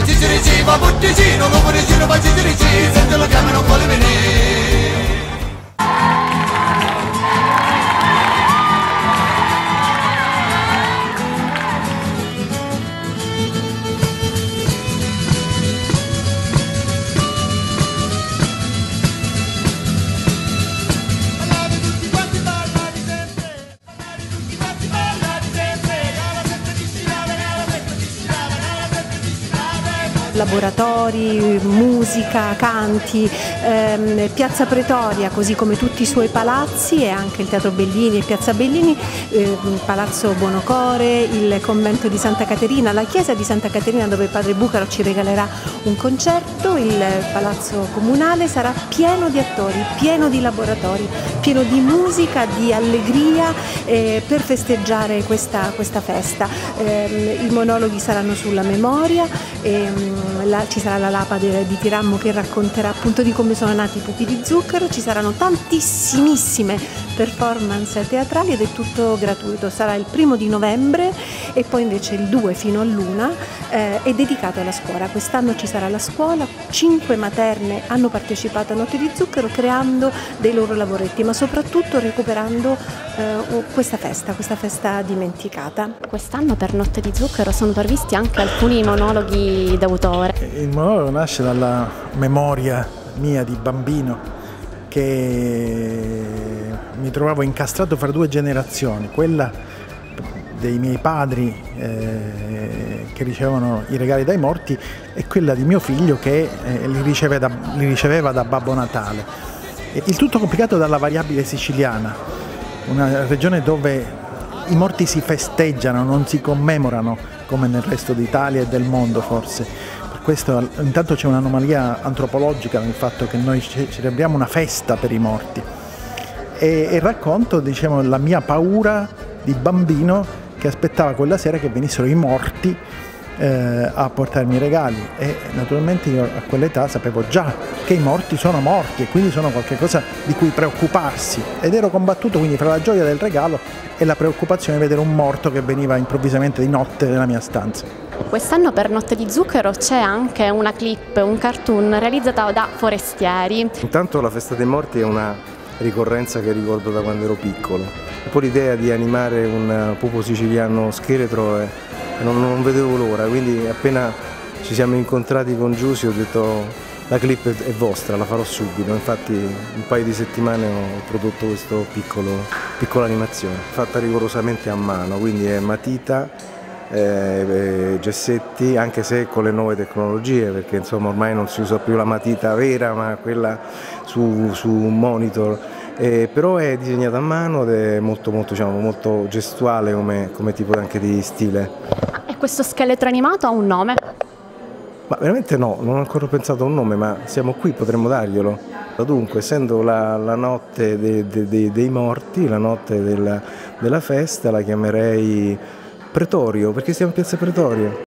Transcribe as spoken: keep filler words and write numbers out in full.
Cicirici va butticino, lo poricino va cicirici, sento lo chiamano vuole venire. Laboratori, musica, canti, ehm, Piazza Pretoria, così come tutti i suoi palazzi, e anche il Teatro Bellini e Piazza Bellini, eh, Palazzo Buonocore, il convento di Santa Caterina, la chiesa di Santa Caterina dove padre Bucaro ci regalerà un concerto, il palazzo comunale sarà pieno di attori, pieno di laboratori, pieno di musica, di allegria eh, per festeggiare questa, questa festa. Eh, I monologhi saranno sulla memoria. E, La, ci sarà la lapade di Tirammo che racconterà appunto di come sono nati i pupi di zucchero, ci saranno tantissimissime performance teatrali ed è tutto gratuito. Sarà il primo di novembre e poi invece il due fino all'una eh, è dedicato alla scuola. Quest'anno ci sarà la scuola, cinque materne hanno partecipato a Notte di Zucchero creando dei loro lavoretti, ma soprattutto recuperando eh, questa festa, questa festa dimenticata. Quest'anno per Notte di Zucchero sono previsti anche alcuni monologhi d'autore. Il monologo nasce dalla memoria mia di bambino, che mi trovavo incastrato fra due generazioni, quella dei miei padri eh, che ricevevano i regali dai morti e quella di mio figlio che eh, li, riceve da, li riceveva da Babbo Natale. Il tutto complicato dalla variabile siciliana, una regione dove i morti si festeggiano, non si commemorano come nel resto d'Italia e del mondo forse. Questo, intanto c'è un'anomalia antropologica nel fatto che noi celebriamo una festa per i morti e, e racconto, diciamo, la mia paura di bambino che aspettava quella sera che venissero i morti eh, a portarmi i regali, e naturalmente io a quell'età sapevo già che i morti sono morti e quindi sono qualcosa di cui preoccuparsi, ed ero combattuto quindi fra la gioia del regalo e la preoccupazione di vedere un morto che veniva improvvisamente di notte nella mia stanza. Quest'anno per Notte di Zucchero c'è anche una clip, un cartoon realizzato da forestieri. Intanto la festa dei morti è una ricorrenza che ricordo da quando ero piccolo, e poi l'idea di animare un pupo siciliano scheletro è, non, non vedevo l'ora, quindi appena ci siamo incontrati con Giusy ho detto la clip è vostra, la farò subito. Infatti un paio di settimane ho prodotto questa piccola animazione fatta rigorosamente a mano, quindi è matita, Eh, gessetti, anche se con le nuove tecnologie, perché insomma ormai non si usa più la matita vera ma quella su, su un monitor, eh, però è disegnata a mano ed è molto, molto, diciamo, molto gestuale come, come tipo anche di stile. E questo scheletro animato ha un nome? Ma veramente no, non ho ancora pensato a un nome, ma siamo qui, potremmo darglielo. Dunque, essendo la, la notte de, de, de, dei morti, la notte della, della festa, la chiamerei Pretorio, perché siamo in Piazza Pretorio.